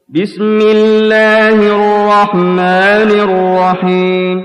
بسم الله الرحمن الرحيم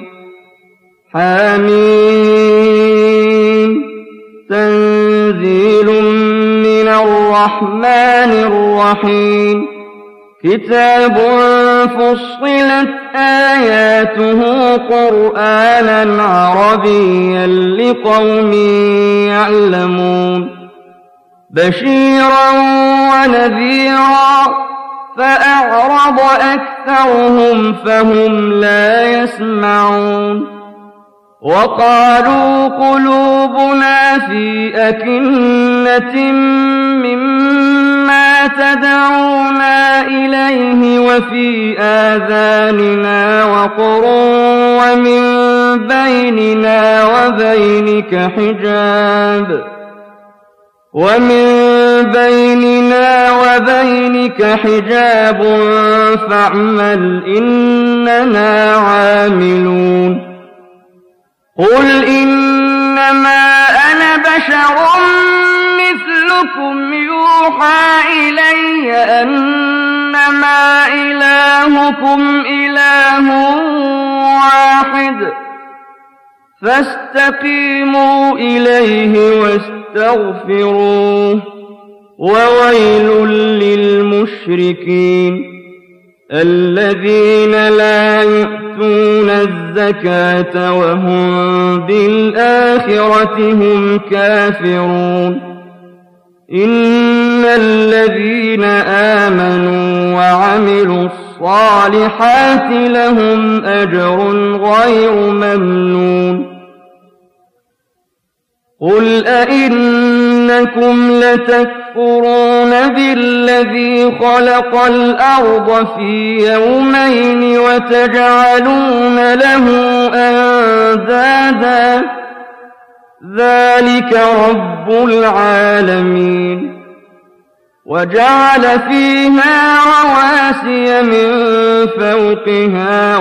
حميم تنزيل من الرحمن الرحيم كتاب فصلت آياته قرآنا عربيا لقوم يعلمون بشيرا ونذيرا فأعرض أكثرهم فهم لا يسمعون وقالوا قلوبنا في أكنة مما تدعونا إليه وفي آذاننا وقر ومن بيننا وبينك حجاب فاعمل إننا عاملون قل إنما أنا بشر مثلكم يوحى إلي أنما إلهكم إله واحد فاستقيموا إليه واستغفروه وويل للمشركين الذين لا يؤتون الزكاة وهم بالآخرة هم كافرون إن الذين آمنوا وعملوا الصالحات لهم أجر غير ممنون قل أئنكم لتكفرون بالذي خلق الأرض في يومين وتجعلون له أندادا ذلك رب العالمين وجعل فيها رواسي من فوقها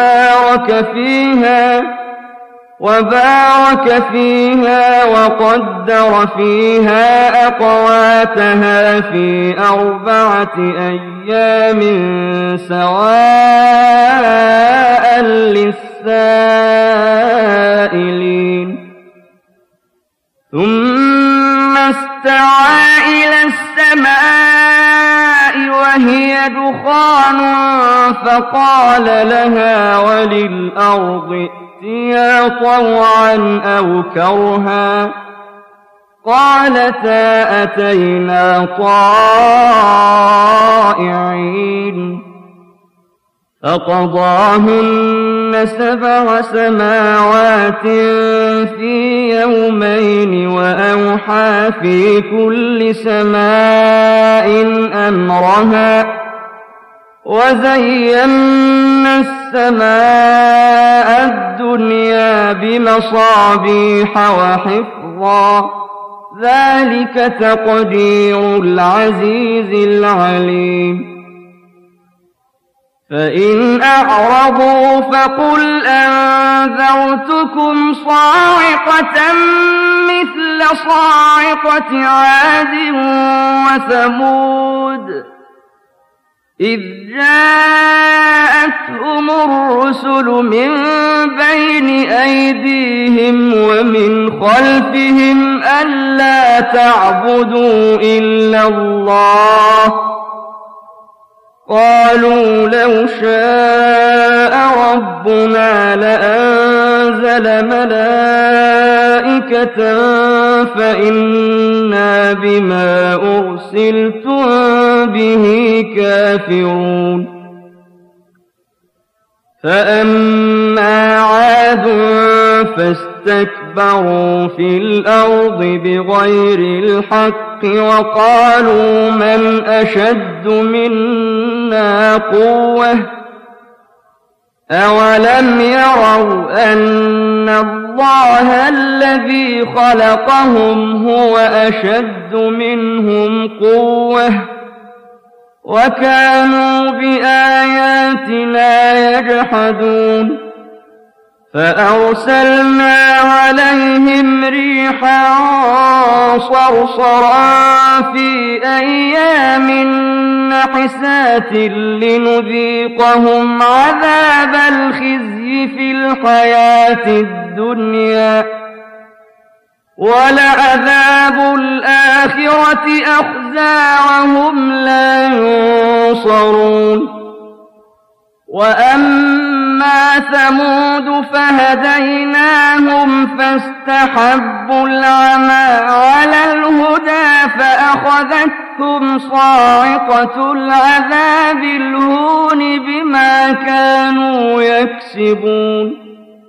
وبارك فيها وقدر فيها أقواتها في 4 أيام سواء للسائلين ثم استوى إلى السماء وهي دخان فقال لها وللأرض ائتيا طوعا أو كرها قالتا أتينا طائعين فقضاهن 7 سماوات في يومين وأوحى في كل سماء أمرها وزينا السماء الدنيا بمصابيح وحفظا ذلك تقدير العزيز العليم فإن أعرضوا فقل أنذرتكم صاعقة مثل صاعقة عاد وثمود إذ جاءتهم الرسل من بين أيديهم ومن خلفهم ألا تعبدوا إلا الله قالوا لو شاء ربنا لأنزل ملائكة فإنا بما أرسلتم به كافرون فأما عاد فاستكبروا في الأرض بغير الحق وقالوا من أشد منا قوة أولم يروا أن الله الذي خلقهم هو أشد منهم قوة وكانوا بآياتنا يجحدون فأرسلنا عليهم ريحا صرصرا في أيام حسات لنذيقهم عذاب الخزي في الحياة الدنيا ولعذاب الآخرة أخزى وهم لا ينصرون وأما ثمود فهديناهم فاستحبوا العمى على الهدى فأخذتهم صاعقة العذاب الهون بما كانوا يكسبون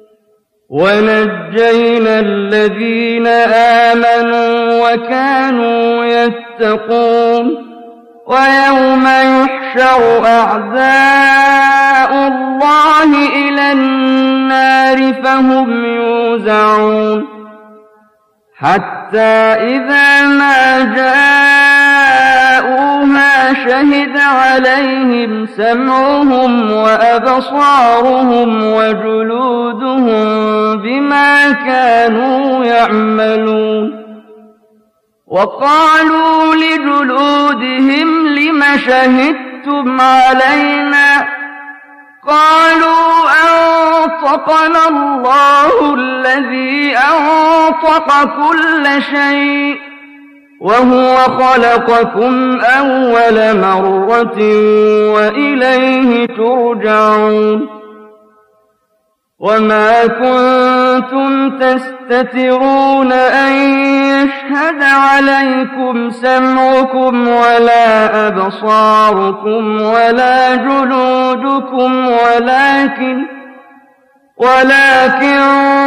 ونجينا الذين آمنوا وكانوا يتقون ويوم يحشر أعداء الله إلى النار فهم يوزعون حتى إذا ما جاءوها شهد عليهم سمعهم وأبصارهم وجلودهم بما كانوا يعملون وقالوا لجلودهم لم شهدتم علينا قالوا أنطقنا الله الذي أنطق كل شيء وهو خلقكم أول مرة وإليه ترجعون وما كنتم تستترون أن يشهد عليكم سمعكم ولا أبصاركم ولا جلودكم ولكن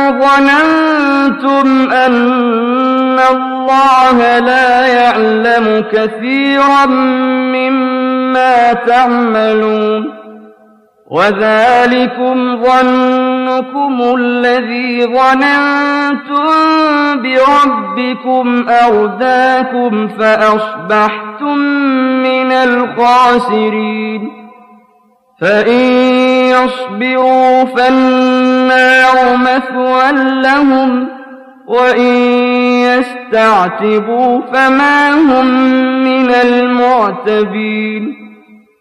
ظننتم أن الله لا يعلم كثيرا مما تعملون وذلكم ظنكم الذي ظننتم بربكم أرداكم فأصبحتم من الخاسرين فإن يصبروا فالنار مثوى لهم وإن يستعتبوا فما هم من المعتبين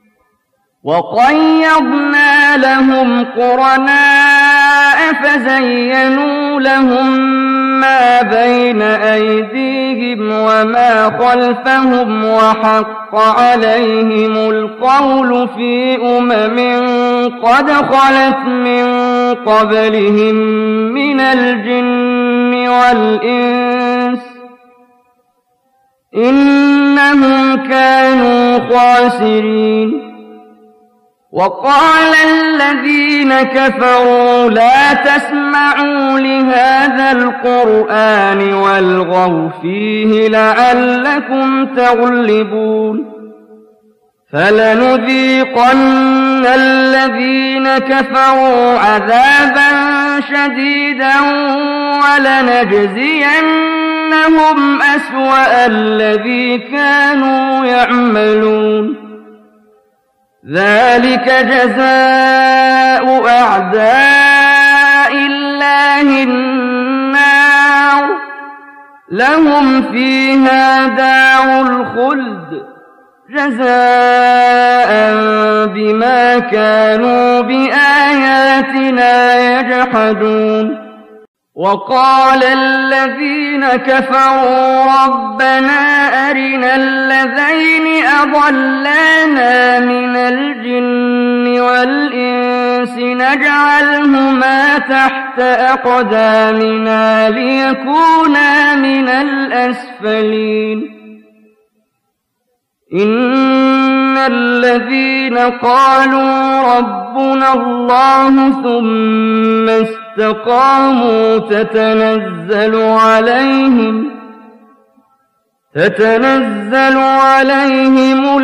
وقيضنا لهم قرناء فزينوا لهم ما بين أيديهم وما خلفهم وحق عليهم القول في قد خلت من قبلهم من الجن والإنس إنهم كانوا خاسرين وقال الذين كفروا لا تسمعوا لهذا القرآن والغوا فيه لعلكم تغلبون فلنذيقن الذين كفروا عذابا شديدا ولنجزينهم أسوأ الذي كانوا يعملون ذلك جزاء أعداء الله النار لهم فيها دار الخلد جزاء بما كانوا بآياتنا يجحدون وقال الذين كفروا ربنا أرنا الذين أضلانا من الجن والإنس نجعلهما تحت أقدامنا ليكونا من الأسفلين إن الذين قالوا ربنا الله ثم استقاموا تتنزل عليهم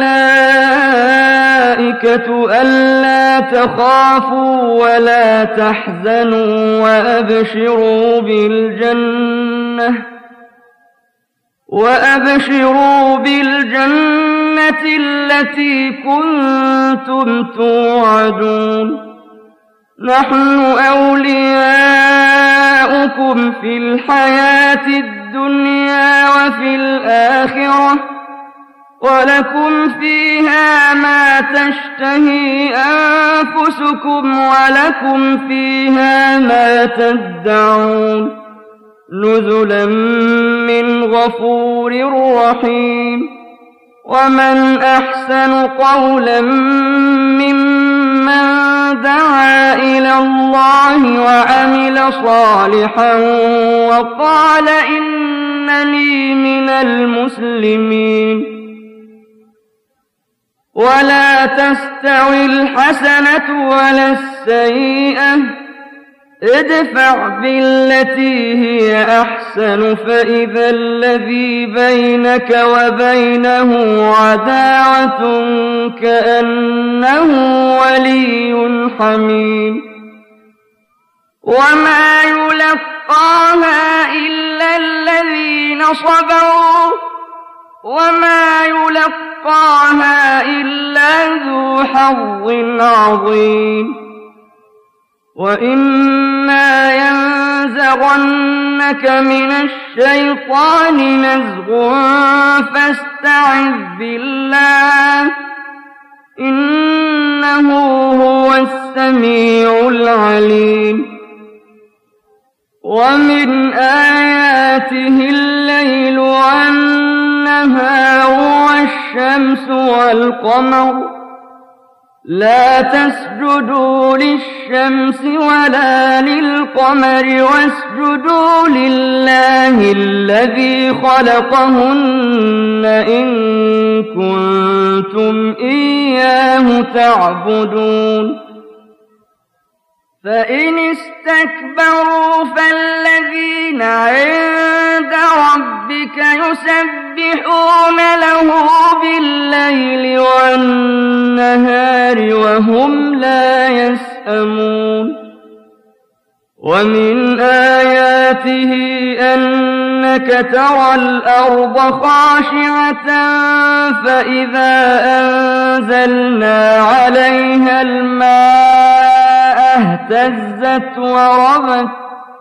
الملائكة ألا تخافوا ولا تحزنوا وأبشروا بالجنة التي كنتم توعدون نحن أولياؤكم في الحياة الدنيا وفي الآخرة ولكم فيها ما تشتهي أنفسكم ولكم فيها ما تدعون نزلا من غفور رحيم ومن أحسن قولا ممن دعا إلى الله وعمل صالحا وقال إنني من المسلمين ولا تستوي الحسنة ولا السيئة ادفع بالتي هي أحسن فإذا الذي بينك وبينه عداوة كأنه ولي حميم وما يلقاها إلا الذين صبروا وما يلقاها إلا ذو حظ عظيم وإما ينزغنك من الشيطان نزغ فاستعذ بالله إنه هو السميع العليم ومن آياته الليل والنهار والشمس والقمر لا تسجدوا للشمس ولا للقمر واسجدوا لله الذي خلقهن إن كنتم إياه تعبدون فإن استكبروا فالذين عند ربك يسبحون له بالليل والنهار وهم لا يسأمون ومن آياته أنك ترى الأرض خاشعة فإذا أنزلنا عليها الماء اهتزت وربت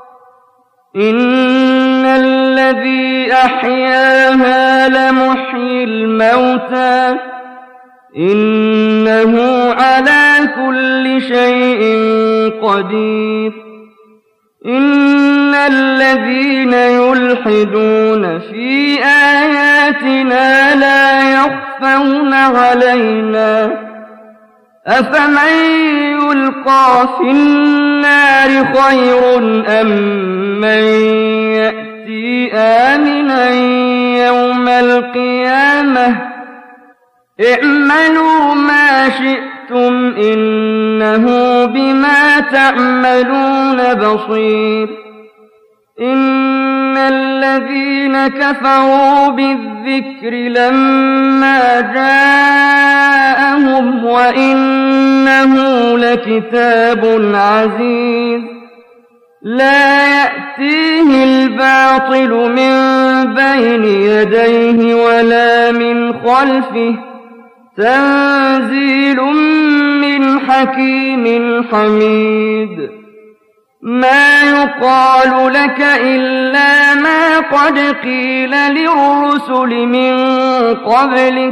إن الذي أحياها لمحيي الموتى إنه على كل شيء قدير إن الذين يلحدون في آياتنا لا يخفون علينا أفمن يلقى في النار خير أم من يأتي آمنا يوم القيامة اعملوا ما شئتم إنه بما تعملون بصير إن الذين كفروا بالذكر لما جاءهم وإنه لكتاب عزيز لا يأتيه الباطل من بين يديه ولا من خلفه تنزيل من حكيم حميد ما يقال لك إلا ما قد قيل للرسل من قبلك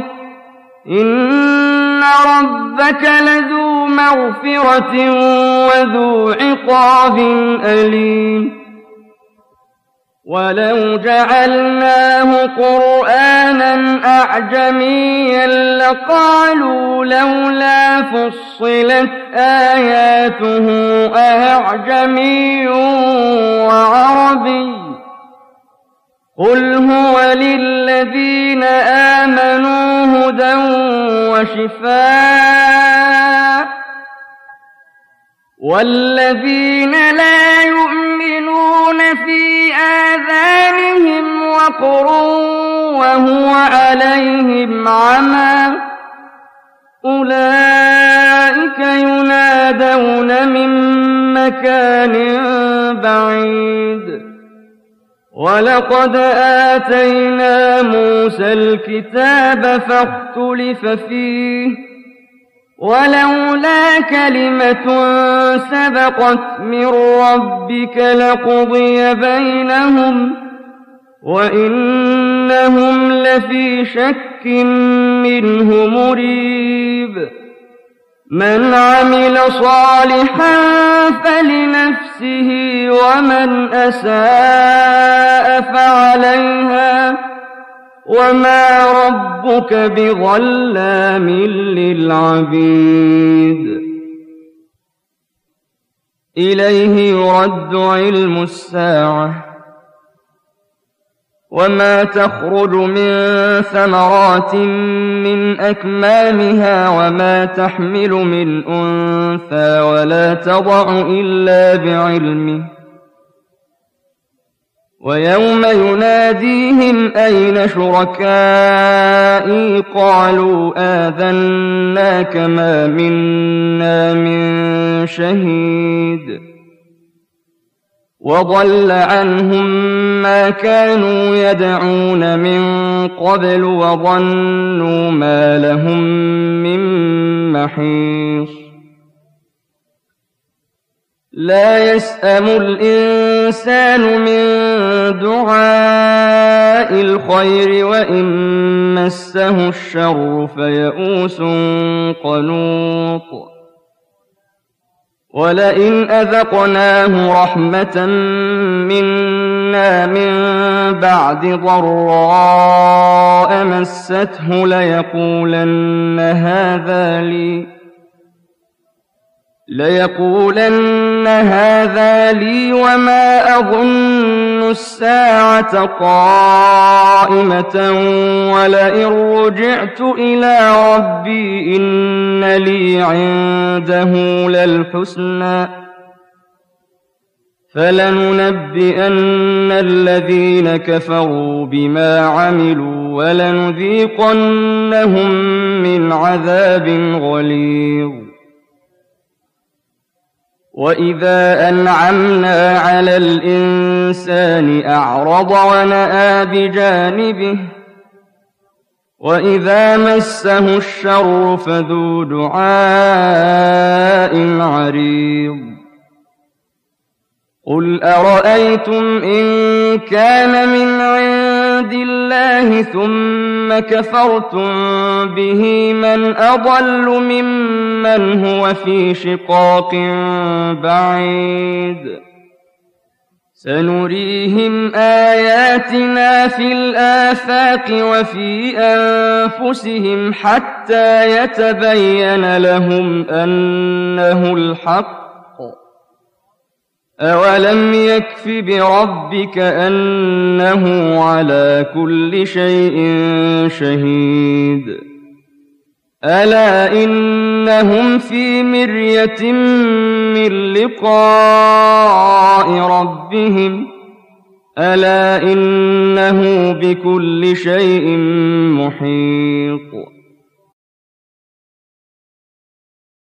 إن ربك لذو مغفرة وذو عقاب أليم ولو جعلناه قرآنا أعجميا لقالوا لولا فصلت آياته أعجمي وعربي قل هو للذين آمنوا هدى وشفاء والذين لا يؤمنون في آذانهم وقر وهو عليهم عمى أولئك ينادون من مكان بعيد ولقد آتينا موسى الكتاب فاختلف فيه ولولا كلمة سبقت من ربك لقضي بينهم وإن إنهم لفي شك منه مريب من عمل صالحا فلنفسه ومن أساء فعليها وما ربك بظلام للعبيد إليه يرد علم الساعة وما تخرج من ثمرات من أكمامها وما تحمل من أنثى ولا تضع إلا بعلمه ويوم يناديهم أين شركائي قالوا آذناك ما منا من شهيد وضل عنهم ما كانوا يدعون من قبل وظنوا ما لهم من محيص لا يسأم الإنسان من دعاء الخير وإن مسه الشر فيئوس قنوط ولئن أذقناه رحمة منا من بعد ضراء مسته ليقولن هذا لي وما أظن الساعة قائمة ولئن رجعت إلى ربي إن لي عنده للحسنى فلننبئن الذين كفروا بما عملوا ولنذيقنهم من عذاب غليظ وإذا أنعمنا على الإنسان أعرض ونأى بجانبه وإذا مسه الشر فذو دعاء عريض قل أرأيتم إن كان من عند الله ثم كفرتم به من أضل ممن هو في شقاق بعيد سنريهم آياتنا في الآفاق وفي أنفسهم حتى يتبين لهم أنه الحق أولم يكف بربك أنه على كل شيء شهيد ألا إنهم في مرية من لقاء ربهم ألا إنه بكل شيء محيط